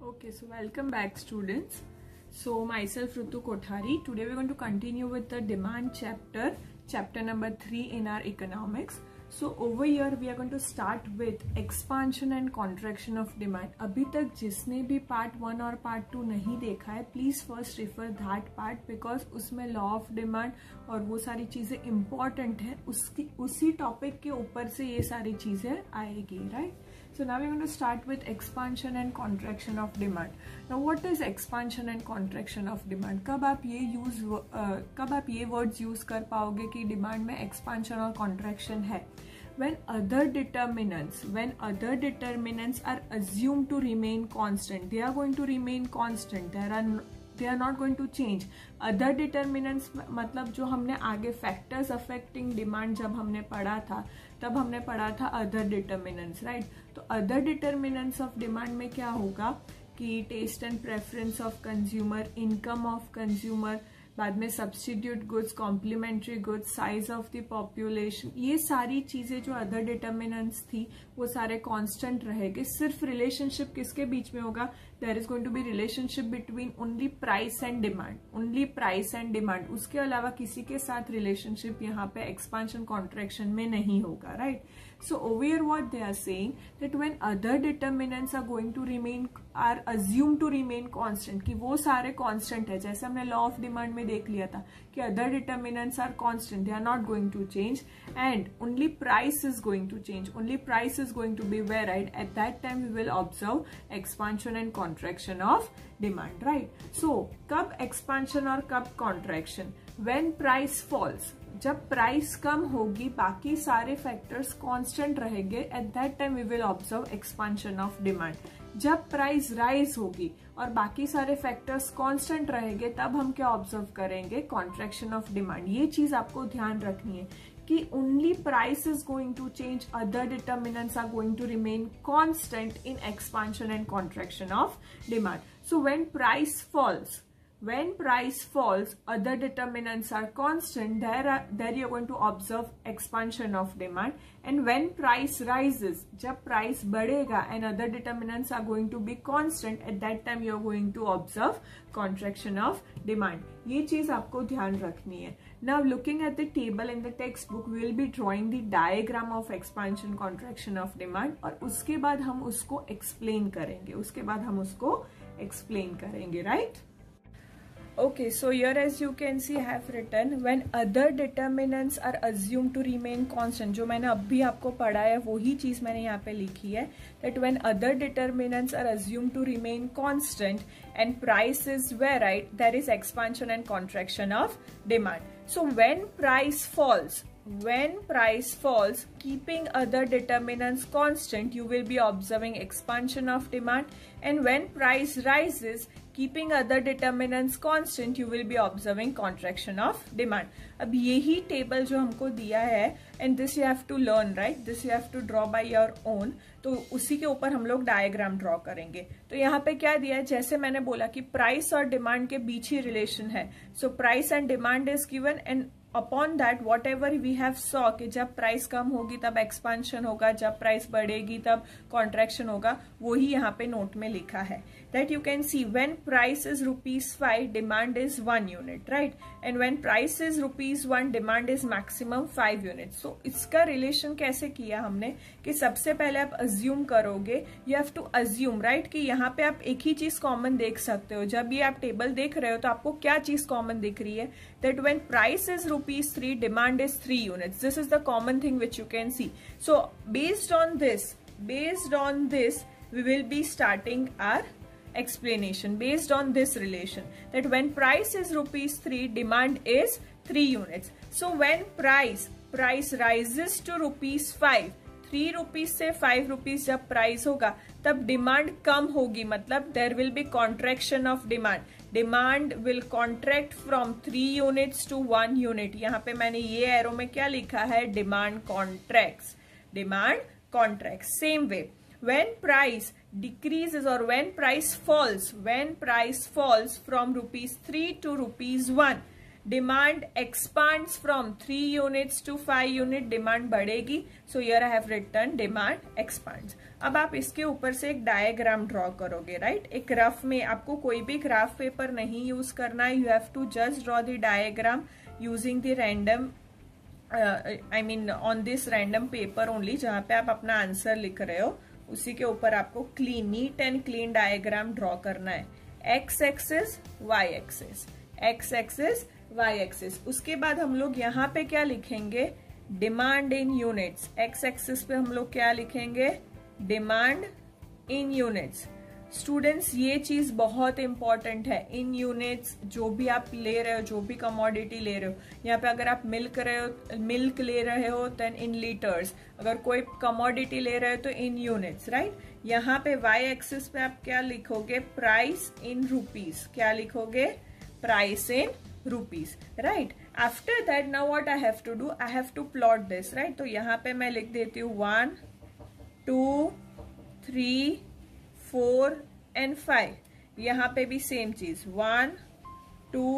Okay, so welcome back students. So myself Ritu Kothari. Today we're going to continue with the demand chapter number 3 in our economics. So over here we are going to start with expansion and contraction of demand. अभी तक जिसने भी part 1 और part 2 नहीं देखा है, please first refer that part because उसमें law of demand और वो सारी चीजें important है. उसी topic के ऊपर से ये सारी चीजें आएगी, right? So now we're going to start with expansion and contraction of demand. Now what is expansion and contraction of demand? कब आप ये words use कर पाओगे कि demand में expansion और contraction है? When other determinants are assumed to remain constant, they are going to remain constant. They are not going to change. Other determinants मतलब जो हमने आगे factors affecting demand जब हमने पढ़ा था, तब हमने पढ़ा था other determinants, right? तो other determinants of demand में क्या होगा कि taste and preference of consumer, income of consumer, बाद में substitute goods, complementary goods, size of the population, ये सारी चीजें जो अदर डिटर्मिनेंट्स थी वो सारे कांस्टेंट रहेंगे. सिर्फ रिलेशनशिप किसके बीच में होगा? There is going to be relationship between only price and demand. उसके अलावा किसी के साथ रिलेशनशिप यहाँ पे एक्सपांशन कॉन्ट्रैक्शन में नहीं होगा, right? So over here what they are saying that when other determinants are assumed to remain constant, कि वो सारे कांस्टेंट है. जैसे हमने लॉ ऑफ डिमांड में देख लिया था कि other determinants are constant, they are not going to change and only price is going to change, only price is going to be varied. At that time we will observe expansion and contraction of demand, right? So कब expansion और कब contraction? When price falls, जब price कम होगी बाकी सारे factors constant रहेंगे, at that time we will observe expansion of demand. जब प्राइस राइज होगी और बाकी सारे फैक्टर्स कांस्टेंट रहेंगे तब हम क्या ऑब्जर्व करेंगे? Contraction of demand. ये चीज आपको ध्यान रखनी है कि only price is going to change, other determinants are going to remain constant in expansion and contraction of demand. So when price falls, other determinants are constant. There you are going to observe expansion of demand. And when price rises, जब price बढ़ेगा and other determinants are going to be constant, at that time you are going to observe contraction of demand. ये चीज आपको ध्यान रखनी है. Now looking at the table in the textbook, we will be drawing the diagram of expansion contraction of demand और उसके बाद हम उसको explain करेंगे, right? Okay, so here as you can see I have written when other determinants are assumed to remain constant. जो मैंने अभी आपको पढ़ा है वही चीज मैंने यहाँ पे लिखी है, that when other determinants are assumed to remain constant and price is varied, there is expansion and contraction of demand. So when price falls, keeping other determinants constant, you will be observing expansion of demand. And when price rises, keeping other determinants constant, you will be observing contraction of demand. अब यही table जो हमको दिया है, and this you have to learn, right? This you have to draw by your own. तो उसी के ऊपर हम लोग डायग्राम ड्रॉ करेंगे. तो यहाँ पे क्या दिया है? जैसे मैंने बोला कि प्राइस और डिमांड के बीच ही रिलेशन है. So price and demand is given and upon that whatever we have saw कि जब प्राइस कम होगी तब एक्सपांशन होगा, जब प्राइस बढ़ेगी तब कॉन्ट्रैक्शन होगा, वही यहाँ पे नोट में लिखा है. That you can see when price is ₹5, demand is 1 unit, right? And when price is ₹1, demand is maximum 5 unit. So इसका रिलेशन कैसे किया हमने कि सबसे पहले आप अज्यूम करोगे, you have to assume, right? कि यहाँ पे आप एक ही चीज कॉमन देख सकते हो. जब ये आप टेबल देख रहे हो तो आपको क्या चीज कॉमन दिख रही है? That when price is ₹3, demand is 3 units. This is the common thing which you can see. So based on this, we will be starting our explanation based on this relation that when price is ₹3, demand is 3 units. So when price rises to ₹5, 3 rupees से 5 rupees जब price होगा तब demand कम होगी, मतलब there will be contraction of demand. Demand will contract from 3 units to 1 unit. यहाँ पे मैंने ये एरो में क्या लिखा है? Demand contracts. Same way when price decreases or when price falls from ₹3 to ₹1, demand expands from 3 units to 5 unit, demand बढ़ेगी. So here I have written demand expands. अब आप इसके ऊपर से एक डायग्राम ड्रॉ करोगे, राइट. एक रफ में, आपको कोई भी ग्राफ पेपर नहीं यूज करना है. You have to just draw the diagram using the random, I mean on this random paper only, जहां पे आप अपना आंसर लिख रहे हो उसी के ऊपर आपको clean, neat and clean diagram draw करना है. X axis, Y axis, X axis, Y axis. उसके बाद हम लोग यहाँ पे क्या लिखेंगे, demand in units. X axis पे हम लोग क्या लिखेंगे, डिमांड इन यूनिट्स. स्टूडेंट्स ये चीज बहुत इंपॉर्टेंट है. इन यूनिट्स जो भी आप ले रहे हो, जो भी कमोडिटी ले रहे हो, यहाँ पे अगर आप मिल्क ले रहे हो देन इन लीटर्स, अगर कोई कमोडिटी ले रहे हो तो इन यूनिट्स, राइट. यहाँ पे वाई एक्सिस पे आप क्या लिखोगे, प्राइस इन रुपीज. क्या लिखोगे, price in rupees, right. After that now what I have to do, I have to plot this, right. तो यहाँ पे मैं लिख देती हूँ 1 2 3 4 एंड 5. यहाँ पे भी सेम चीज 1 2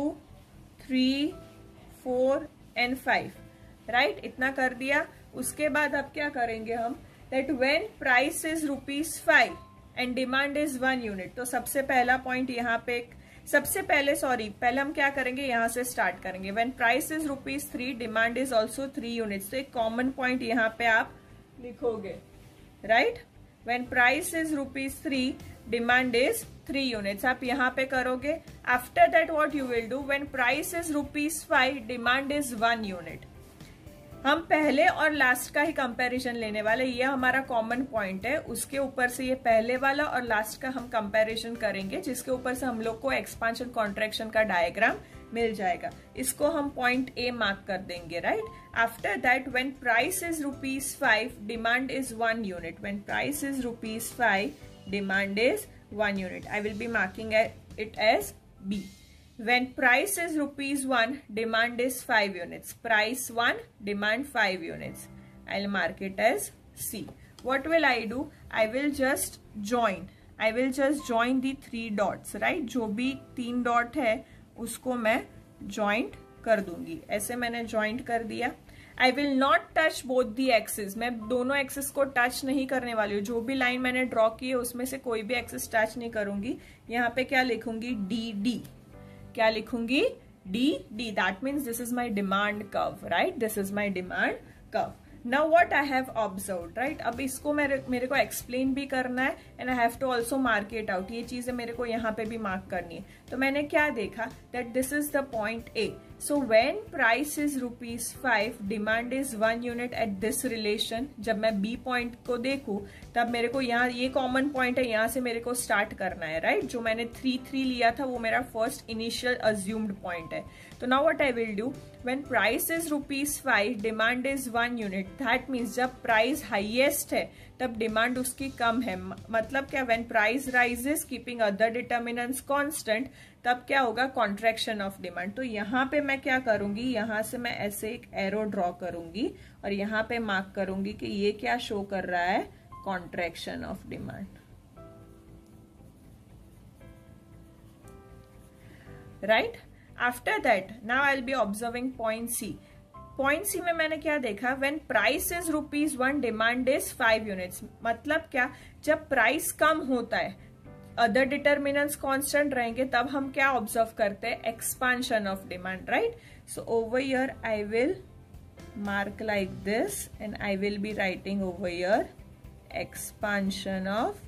3 4 एंड 5, राइट. इतना कर दिया. उसके बाद अब क्या करेंगे हम, that when price is ₹5 and demand is 1 unit. तो सबसे पहला पॉइंट यहाँ पे, पहले हम क्या करेंगे, यहां से स्टार्ट करेंगे. When price is ₹3, demand is also 3 units. तो एक कॉमन पॉइंट यहाँ पे आप लिखोगे, right. When price is ₹3, demand is 3 units. आप यहाँ पे करोगे. After that what you will do, when price is ₹5, demand is 1 unit. हम पहले और लास्ट का ही कंपैरिजन लेने वाले, ये हमारा कॉमन पॉइंट है. उसके ऊपर से ये पहले वाला और लास्ट का हम कंपैरिजन करेंगे, जिसके ऊपर से हम लोग को एक्सपांशन कॉन्ट्रैक्शन का डायग्राम मिल जाएगा. इसको हम पॉइंट ए मार्क कर देंगे, right. After that when price is ₹5, demand is 1 unit. When price is ₹5, demand is 1 unit. I will be marking it as B. When price is ₹1, demand is 5 units. Price 1, demand 5 units. I'll mark it as C. What will I do? I will just join the 3 dots, right? जो भी 3 dot है उसको मैं joint कर दूंगी. ऐसे मैंने joint कर दिया. I will not touch both the axes. मैं दोनों एक्सिस को टच नहीं करने वाली हूँ. जो भी लाइन मैंने ड्रॉ की है उसमें से कोई भी एक्सिस टच नहीं करूंगी. यहाँ पे क्या लिखूंगी, डी. क्या लिखूंगी, D. That means this is my demand curve, right. This is my demand curve. Now what I have observed, right. अब इसको मेरे को एक्सप्लेन भी करना है and I have to also mark it out. ये चीजें मेरे को यहाँ पे भी मार्क करनी है. तो मैंने क्या देखा, that this is the point A. So when price is ₹5, demand is 1 unit at this relation. जब मैं बी पॉइंट को देखूं तब मेरे को यहाँ, ये कॉमन पॉइंट है, यहाँ से मेरे को स्टार्ट करना है, राइट. जो मैंने 3 लिया था वो मेरा फर्स्ट इनिशियल अज्यूम्ड पॉइंट है. तो now what I will do, when price is ₹5, demand is 1 unit. That means जब प्राइस हाईएस्ट है तब डिमांड उसकी कम है. मतलब क्या, when price rises keeping other determinants constant, तब क्या होगा, कॉन्ट्रैक्शन ऑफ डिमांड. तो यहाँ पे मैं क्या करूंगी, यहाँ से मैं ऐसे एक एरो ड्रॉ करूंगी और यहाँ पे मार्क करूंगी कि ये क्या शो कर रहा है, contraction of demand, right. After that now I will be observing point C. Point C में मैंने क्या देखा, when price is ₹1, demand is 5 units. मतलब क्या, जब प्राइस कम होता है, अदर डिटर्मिनेंट्स कांस्टेंट रहेंगे, तब हम क्या ऑब्जर्व करते हैं, expansion of demand, right. So over here I will mark like this and I will be writing over here expansion of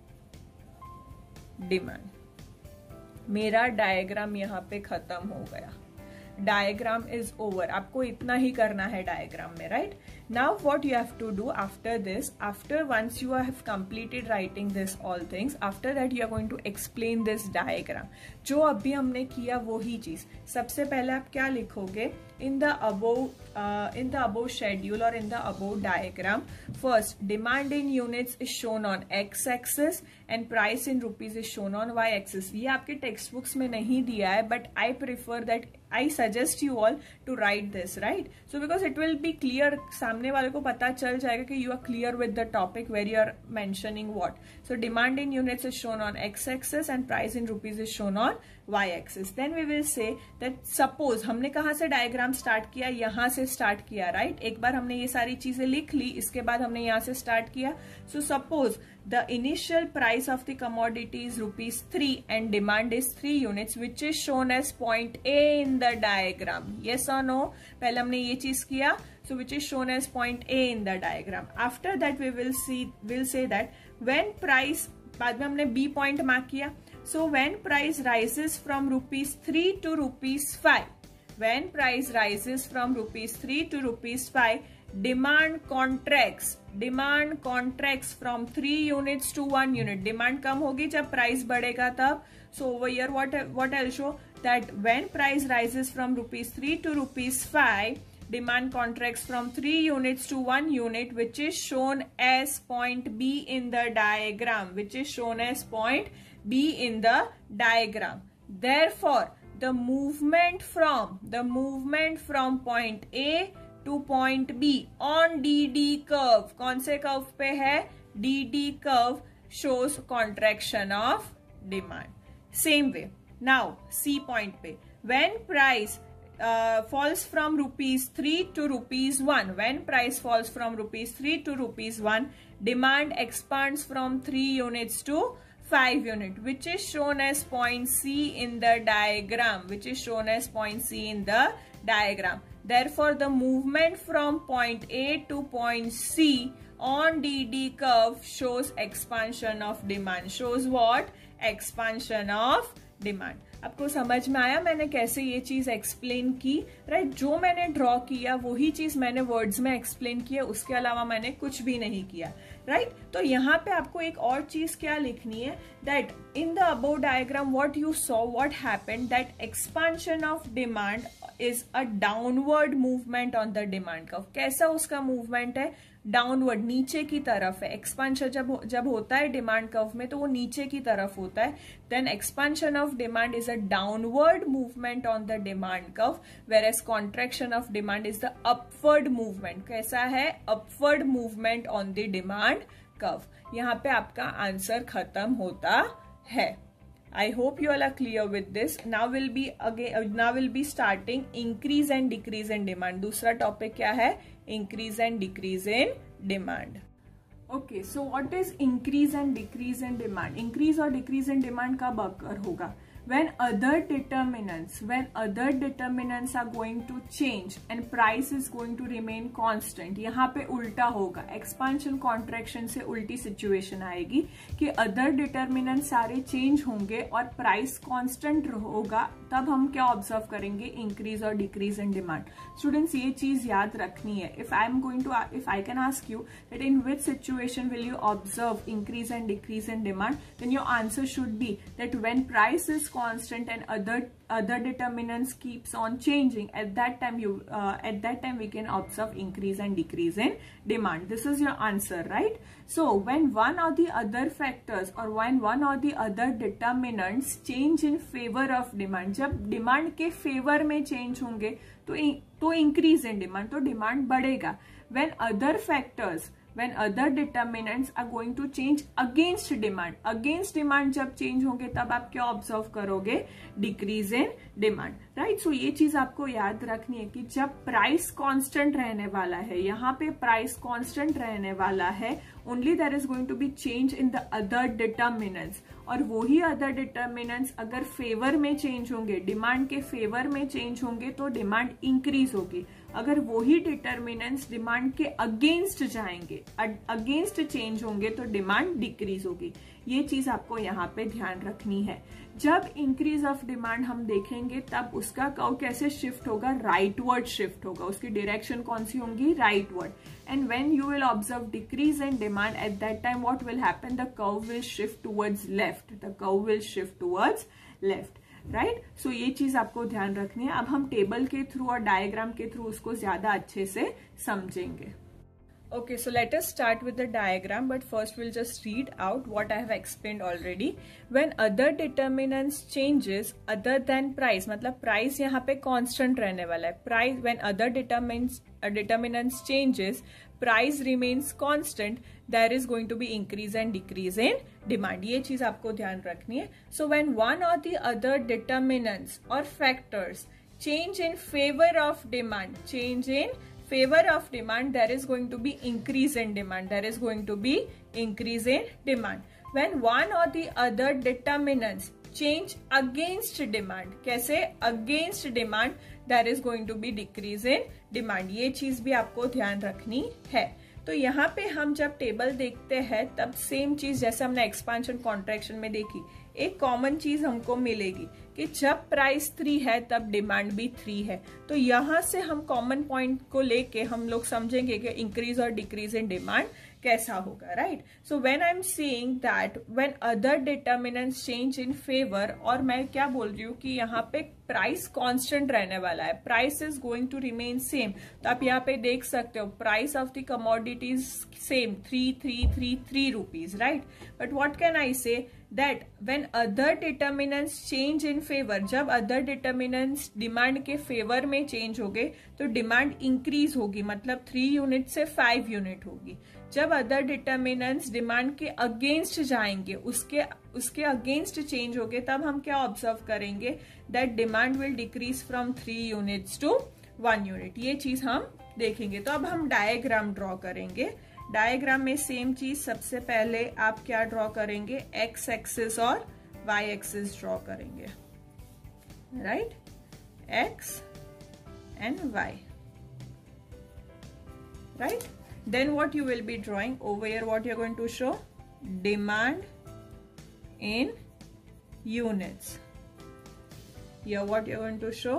demand. मेरा डायग्राम यहाँ पे खत्म हो गया. Diagram is over. आपको इतना ही करना है डायग्राम में, right. Now what you have to do after this, after once you have completed writing this all things, after that you are going to explain this diagram. जो अभी हमने किया वही चीज. सबसे पहले आप क्या लिखोगे, in the above schedule or in the above diagram, first demand in units is shown on x axis and price in rupees is shown on y axis. ये आपके टेक्स्ट बुक्स में नहीं दिया है, but I prefer that, I suggest you all to write this, right? So because it will be clear, सामने वाले को पता चल जाएगा कि you are clear with the topic where you are mentioning what. So demand in units is shown on x axis and price in rupees is shown on y axis. Then we will say that suppose हमने कहाँ से diagram start किया, यहाँ से start किया, right. एक बार हमने ये सारी चीजें लिख ली, इसके बाद हमने यहाँ से स्टार्ट किया. So suppose the initial price of the commodity is ₹3 and demand is 3 units, which is shown as point A in the diagram. Yes or no? पहले हमने ये चीज किया, so which is shown as point A in the diagram. After that we'll say that when price, बाद में हमने B point mark किया. So when price rises from ₹3 to ₹5, when price rises from ₹3 to ₹5, demand contracts from 3 units to 1 unit. Demand कम होगी जब price बढ़ेगा तब. So over here what I'll show that when price rises from ₹3 to ₹5, demand contracts from 3 units to 1 unit, which is shown as point B in the diagram, which is shown as point B in the diagram. Therefore, the movement from point A to point B on DD curve, कौन से curve पे है? DD curve shows contraction of demand. Same way, now C point पे, when price falls from ₹3 to ₹1, when price falls from ₹3 to ₹1, demand expands from 3 units to 5 unit, which is shown as point C in the diagram, which is shown as point C in the diagram. Therefore, the movement from point A to point C on DD curve shows expansion of demand. Shows what? Expansion of demand. आपको समझ में आया मैंने कैसे ये चीज explain की, right. जो मैंने ड्रॉ किया वही चीज मैंने वर्ड्स में एक्सप्लेन किया, उसके अलावा मैंने कुछ भी नहीं किया, राइट. तो यहाँ पे आपको एक और चीज क्या लिखनी है, that in the above diagram what you saw, what happened, that expansion of demand is a downward movement on the demand curve. कैसा उसका मूवमेंट है? डाउनवर्ड, नीचे की तरफ है. एक्सपांशन जब होता है डिमांड कर्व में तो वो नीचे की तरफ होता है. Then expansion of demand is a downward movement on the demand curve, whereas contraction of demand is the upward movement. कैसा है? Upward movement on the demand curve. यहाँ पे आपका आंसर खत्म होता है. I hope you all are clear with this. Now we'll be starting increase and decrease in demand. दूसरा topic क्या है? Increase and decrease in demand. Okay, so what is increase and decrease in demand? Increase और decrease in demand कब occur होगा? When other determinants are going to change and price is going to remain constant. यहाँ पे उल्टा होगा, expansion contraction से उल्टी situation आएगी कि other determinants सारे change होंगे और price constant होगा, तब हम क्या observe करेंगे? Increase और decrease in demand. Students ये चीज याद रखनी है. If I can ask you that in which situation will you observe increase and decrease in demand, then your answer should be that when price is constant and other determinants keeps on changing, at that time we can observe increase and decrease in demand. This is your answer, right? So when one or the other factors or when one or the other determinants change in favor of demand, जब demand के favor में change होंगे तो increase in demand, तो demand बढ़ेगा. When other determinants are going to change against demand जब change होंगे तब आप क्या observe करोगे? Decrease in demand, right? So ये चीज आपको याद रखनी है कि जब price constant रहने वाला है, यहाँ पे price constant रहने वाला है, only there is going to be change in the other determinants. और वही other determinants अगर favor में change होंगे, demand के favor में change होंगे तो demand increase होगी. अगर वही डिटर्मिनेंट्स डिमांड के अगेंस्ट जाएंगे, अगेंस्ट चेंज होंगे तो डिमांड डिक्रीज होगी. ये चीज आपको यहाँ पे ध्यान रखनी है. जब इंक्रीज ऑफ डिमांड हम देखेंगे तब उसका कर्व कैसे शिफ्ट होगा? राइटवर्ड शिफ्ट होगा. उसकी डायरेक्शन कौन सी होंगी? Rightward. And when you will observe decrease in demand, at that time what will happen? The curve will shift towards left. The curve will shift towards left, right. So ये चीज आपको ध्यान रखनी है. अब हम टेबल के थ्रू और डायग्राम के थ्रू उसको ज्यादा अच्छे से समझेंगे. Okay, so let us start with the diagram, but first we'll just read out what I have explained already. When other determinants changes other than price, मतलब price यहाँ पे constant रहने वाला है. Price when other determinants changes, price remains constant. There is going to be increase and decrease in demand. ये चीज आपको ध्यान रखनी है. So when one or the other determinants or factors change in favor of demand, favor of demand, there is going to be increase in demand. There is going to be increase in demand. When one or the other determinants change against demand, कैसे against demand, there is going to be decrease in demand. ये चीज भी आपको ध्यान रखनी है. तो यहाँ पे हम जब टेबल देखते हैं तब सेम चीज जैसे हमने एक्सपांशन कॉन्ट्रैक्शन में देखी, एक कॉमन चीज हमको मिलेगी कि जब प्राइस 3 है तब डिमांड भी 3 है. तो यहाँ से हम कॉमन पॉइंट को लेके हम लोग समझेंगे कि इंक्रीज और डिक्रीज इन डिमांड कैसा होगा, right. So when I am saying that when other determinants change in favour, और मैं क्या बोल रही हूँ कि यहाँ पे प्राइस कांस्टेंट रहने वाला है, price is going to remain same. तो आप यहाँ पे देख सकते हो price of the commodities same 3 rupees, right. But what can I say that when other determinants change in favour, जब अदर डिटर्मिनेंट्स डिमांड के फेवर में चेंज हो गए तो डिमांड इंक्रीज होगी, मतलब 3 यूनिट से 5 यूनिट होगी. जब अदर डिटर्मिनेंट्स डिमांड के अगेंस्ट जाएंगे, उसके अगेंस्ट चेंज हो गए, तब हम क्या ऑब्जर्व करेंगे that demand will decrease from 3 units to 1 unit. ये चीज हम देखेंगे. तो अब हम डायग्राम ड्रॉ करेंगे. डायग्राम में सेम चीज, सबसे पहले आप क्या ड्रॉ करेंगे, एक्स एक्सिस और वाई एक्सिस ड्रॉ करेंगे, right. X and Y, right. Then what you will be drawing over here, what you're going to show, demand in units. Here what you're going to show,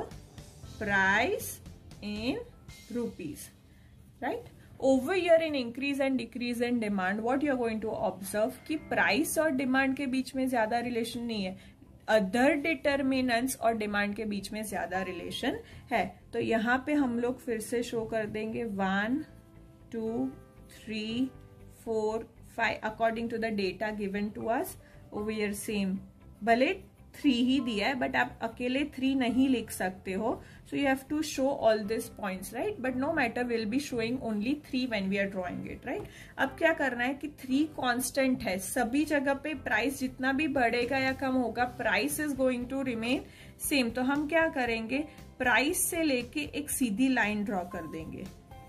price in rupees, right. Over here in increase and decrease in demand, what you're going to observe कि price और demand के बीच में ज्यादा relation नहीं है, other determinants और demand के बीच में ज्यादा रिलेशन है. तो यहाँ पे हम लोग फिर से शो कर देंगे 1 2 3 4 5 according to the data given to us. Over here same, भले 3 ही दिया है बट आप अकेले 3 नहीं लिख सकते हो. So you have to show all this points, right. But no matter, will be showing only 3 when we are drawing it, right. अब क्या करना है कि 3 कांस्टेंट है, सभी जगह पे प्राइस जितना भी बढ़ेगा या कम होगा, price is going to remain same. तो हम क्या करेंगे, प्राइस से लेके एक सीधी लाइन ड्रॉ कर देंगे.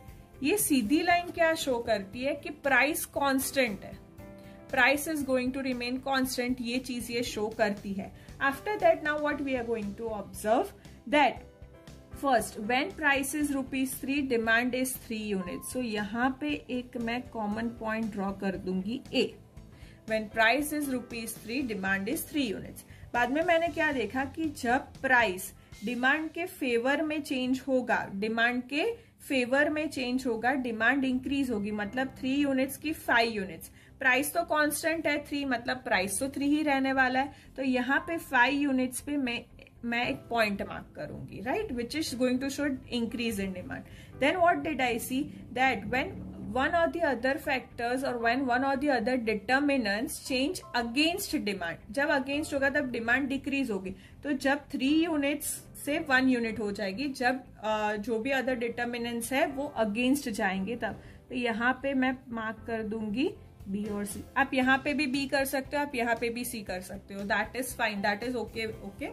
ये सीधी लाइन क्या शो करती है कि प्राइस कांस्टेंट है, price is going to remain constant. ये चीज ये शो करती है. After that now what we are going to observe that first when price is ₹3, demand is 3 units. सो यहाँ पे एक मैं कॉमन पॉइंट ड्रॉ कर दूंगी A. When price is ₹3, demand is 3 units. बाद में मैंने क्या देखा कि जब प्राइस डिमांड के फेवर में चेंज होगा, डिमांड के फेवर में चेंज होगा, डिमांड इंक्रीज होगी, मतलब 3 यूनिट्स की 5 यूनिट्स. प्राइस तो कांस्टेंट है 3, मतलब प्राइस तो 3 ही रहने वाला है. तो यहाँ पे 5 यूनिट्स पे मैं एक पॉइंट मार्क करूंगी, right, which is going to show increase in demand. Then what did I see that when one or the other factors or when one or the other determinants change against demand, जब against होगा तब demand decrease होगी. तो जब 3 units से 1 unit हो जाएगी, जब जो भी other determinants है वो against जाएंगे तब. तो यहाँ पे मैं मार्क कर दूंगी B और C. आप यहाँ पे भी B कर सकते हो, आप यहाँ पे भी C कर सकते हो. That is fine, that is okay.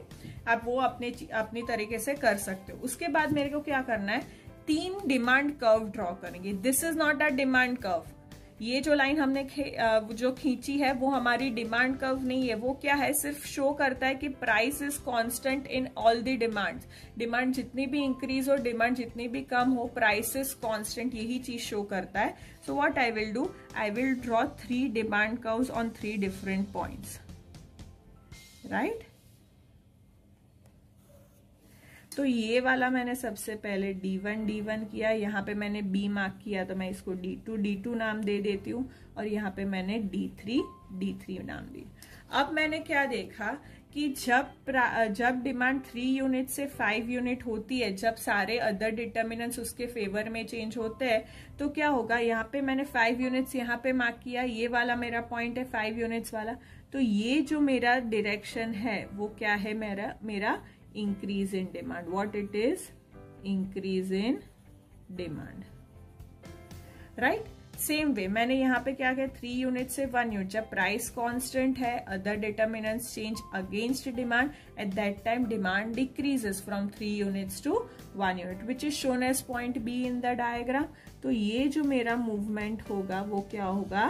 आप वो अपनी तरीके से कर सकते हो. उसके बाद मेरे को क्या करना है, 3 डिमांड कर्व ड्रॉ करेंगे. This is not a demand curve. ये जो लाइन हमने जो खींची है वो हमारी डिमांड कर्व नहीं है. वो क्या है, सिर्फ शो करता है कि price is constant in all the demands. Demand जितनी भी इंक्रीज हो, डिमांड जितनी भी कम हो, प्राइस इज कांस्टेंट, यही चीज शो करता है. So what I will do, I will draw 3 demand curves on 3 different points, right. तो ये वाला मैंने सबसे पहले D1 किया, यहाँ पे मैंने B मार्क किया, तो मैं इसको D2 नाम दे देती हूँ, और यहाँ पे मैंने D3 नाम दिया. अब मैंने क्या देखा कि जब डिमांड 3 यूनिट से 5 यूनिट होती है, जब सारे अदर डिटर्मिनेंट्स उसके फेवर में चेंज होते हैं, तो क्या होगा, यहाँ पे मैंने 5 यूनिट्स यहाँ पे मार्क किया, ये वाला मेरा पॉइंट है 5 यूनिट्स वाला, तो ये जो मेरा डायरेक्शन है वो क्या है, मेरा increase in demand. What it is? Increase in demand. Right. Same way मैंने यहाँ पे क्या किया, 3 यूनिट से 1 यूनिट, जब प्राइस कांस्टेंट है, other determinants change against demand, at that time demand decreases from 3 units to 1 unit, which is shown as point B in the diagram. तो ये जो मेरा मूवमेंट होगा वो क्या होगा,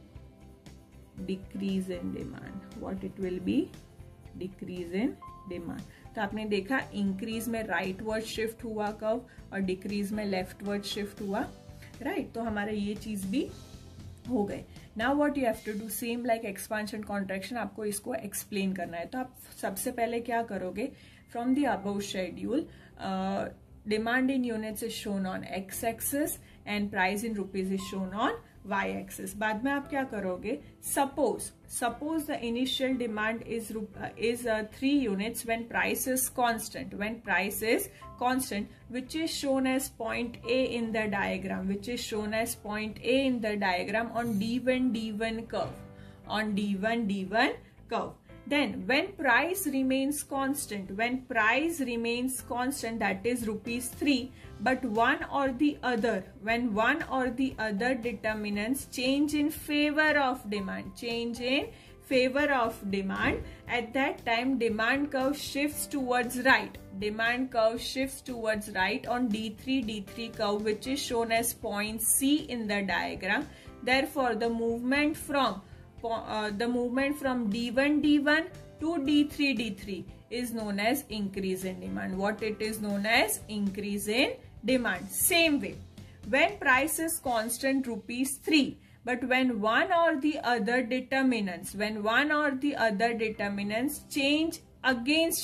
decrease in demand. What it will be, decrease in demand. तो आपने देखा इंक्रीज में राइट वर्ड शिफ्ट हुआ कर्व और डिक्रीज में लेफ्ट वर्ड शिफ्ट हुआ. राइट. तो हमारा ये चीज भी हो गए. Now what you have to do, same like expansion contraction, आपको इसको एक्सप्लेन करना है. तो आप सबसे पहले क्या करोगे, from the above schedule demand in units is shown on X axis and price in rupees is shown on y axis. बाद में आप क्या करोगे, suppose the initial demand is 3 units when price is constant, which is shown as point A in the diagram, on D1 curve. Then when price remains constant, that is rupees 3, but when one or the other determinants change in favor of demand, at that time demand curve shifts towards right. On D3 curve, which is shown as point C in the diagram. Therefore, the movement from D1 to D3 is known as increase in demand. What it is known as? Increase in demand. Same way, when price is constant rupees 3, but when one or the other determinants change against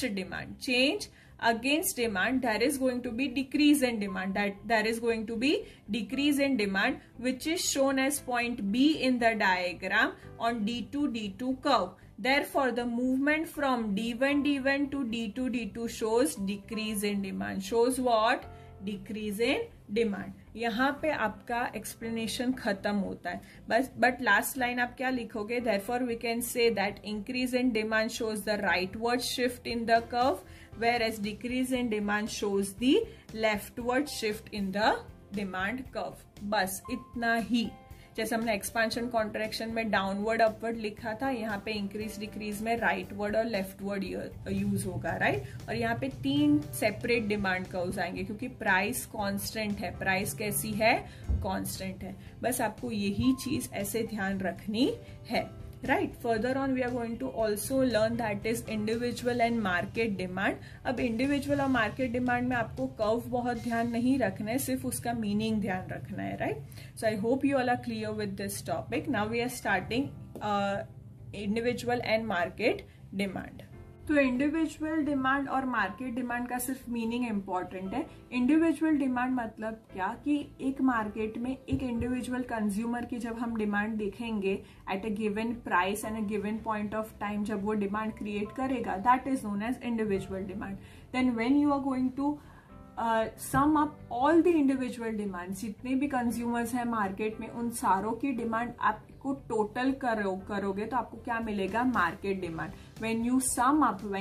demand, there is going to be decrease in demand. There is going to be decrease in demand, which is shown as point B in the diagram on D2 curve. Therefore, the movement from D1 to D2 shows decrease in demand. Shows what? Decrease in demand. यहाँ पे आपका explanation खत्म होता है बस. But last line आप क्या लिखोगे, therefore we can say that increase in demand shows the rightward shift in the curve, whereas decrease in demand shows the leftward shift in the demand curve. बस इतना ही. जैसे हमने एक्सपांशन कॉन्ट्रैक्शन में downward upward लिखा था, यहाँ पे इंक्रीज डिक्रीज में राइट वर्ड और लेफ्ट वर्ड यूज होगा. राइट. और यहाँ पे 3 सेपरेट डिमांड कर्व्स आएंगे, क्योंकि प्राइस कांस्टेंट है. प्राइस कैसी है? कांस्टेंट है. बस आपको यही चीज ऐसे ध्यान रखनी है. Right. Further on, we are going to also learn that is individual and market demand. अब individual और market demand में आपको curve बहुत ध्यान नहीं रखना है, सिर्फ उसका meaning ध्यान रखना है. Right. So I hope you all are clear with this topic. Now we are starting individual and market demand. तो इंडिविजुअल डिमांड और मार्केट डिमांड का सिर्फ मीनिंग इंपॉर्टेंट है. इंडिविजुअल डिमांड मतलब क्या, कि एक मार्केट में एक इंडिविजुअल कंज्यूमर की जब हम डिमांड देखेंगे at a given price and a given point of time, जब वो डिमांड क्रिएट करेगा, that is known as individual demand. Then when you are going to sum up all the individual demand, जितने भी consumers हैं market में, उन सारों की डिमांड आपको टोटल करोगे तो आपको क्या मिलेगा? Market demand. When you sum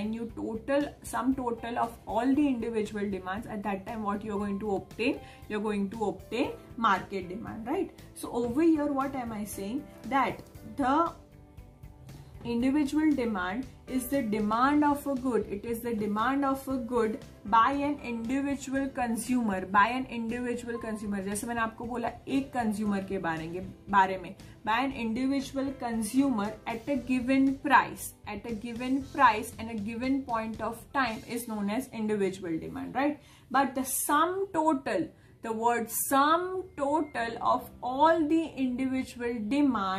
total of all the individual demands, at that time what you're going to obtain? You're going to obtain market demand, right? So over here, what am I saying? That the individual demand is the demand of a good. It is the demand of a good by an individual consumer. जैसे मैंने आपको बोला एक consumer के बारे में, by an individual consumer at a given price and a given point of time is known as individual demand, right? But the sum total, the word sum total of all the individual demand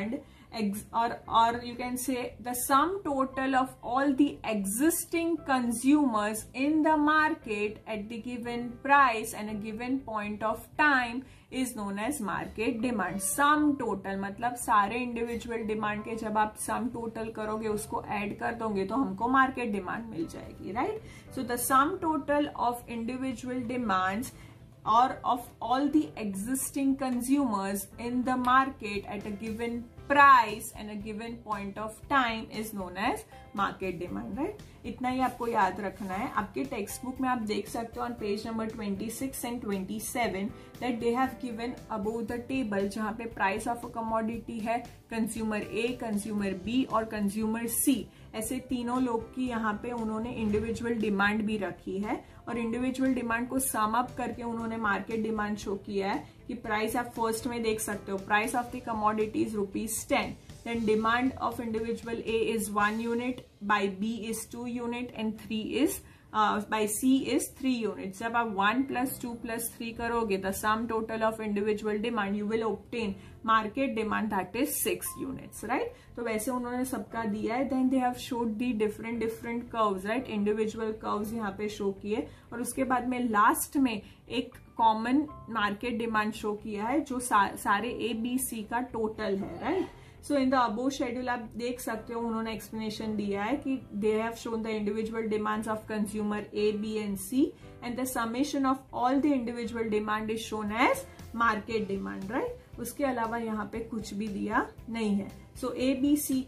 or you can say the sum total of all the existing consumers in the market at the given price and a given point of time is known as market demand. Sum total मतलब सारे individual demand के जब आप sum total करोगे उसको add कर दोगे तो हमको market demand मिल जाएगी, right? So the sum total of individual demands or of all the existing consumers in the market at a given price and a given point of time is known as market demand, right? इतना ही आपको याद रखना है. आपके text book में आप देख सकते हो on page number 26 and 27 that they have given above the table जहाँ पे price of a commodity है consumer A, consumer B और consumer C. ऐसे तीनों लोग की यहाँ पे उन्होंने इंडिविजुअल डिमांड भी रखी है और इंडिविजुअल डिमांड को सम अप करके उन्होंने मार्केट डिमांड शो किया है कि प्राइस आप फर्स्ट में देख सकते हो. Price of the commodity is ₹10. Then demand of individual A is 1 unit, by B is 2 unit and 3 is by C is 3 units. जब आप 1 plus 2 plus 3 करोगे the sum total of individual demand you will obtain market demand that is 6 units, right? तो वैसे उन्होंने सबका दिया है. Then they have showed the different curves, right? Individual curves यहाँ पे शो किए और उसके बाद में लास्ट में एक कॉमन मार्केट डिमांड शो किया है जो सारे A, B, C का टोटल है, right? So in the above schedule आप देख सकते हो उन्होंने एक्सप्लेनेशन दिया है कि they have shown the individual demands of consumer A, B and C and the summation of all the individual demand is shown as market demand, right? उसके अलावा यहाँ पे कुछ भी दिया नहीं है. सो ABC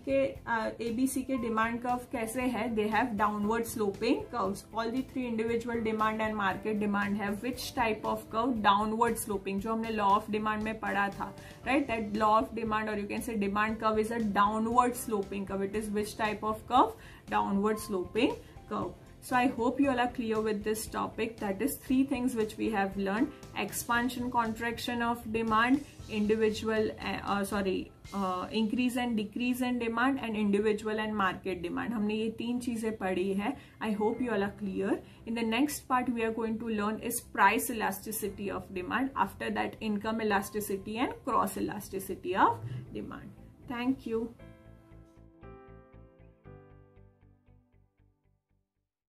के डिमांड कर्व कैसे है? They have downward sloping curves. All the three individual demand and market demand have which type of curve? Downward sloping, जो हमने लॉ ऑफ डिमांड में पढ़ा था, right? That law of demand और you can say demand curve is a downward sloping curve. It is which type of curve? Downward sloping curve. So I hope you all are clear with this topic. That is 3 things which we have learned: expansion, contraction of demand, increase and decrease in demand, and individual and market demand. हमने ये 3 चीजें पढ़ी है. I hope you all are clear. In the next part we are going to learn is price elasticity of demand. After that, income elasticity and cross elasticity of demand. Thank you.